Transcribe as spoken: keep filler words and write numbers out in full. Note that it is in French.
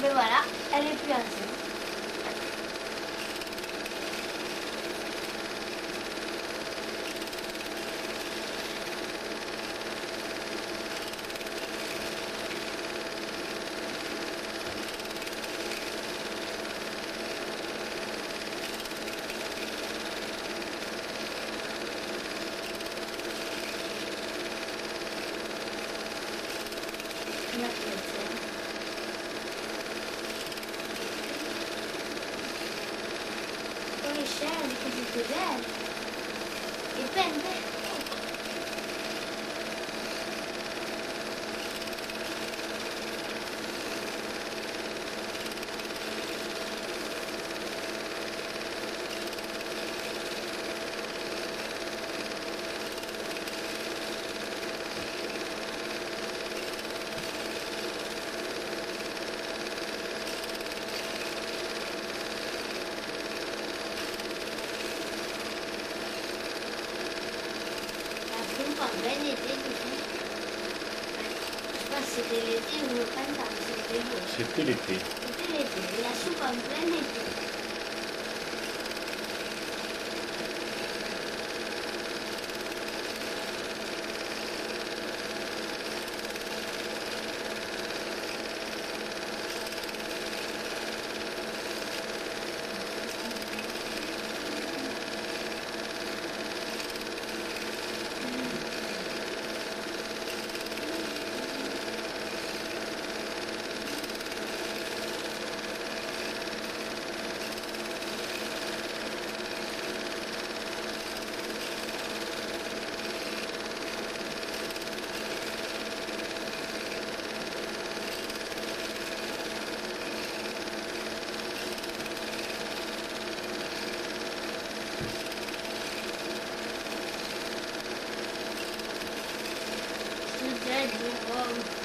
Mais voilà, elle est plus ainsi. Poi scende così cos'è? Dipende. Va bene, vedi? Ma c'était l'été ou le printemps, c'était beau. C'était l'été. C'était l'été, la soupe en plein été. Dead,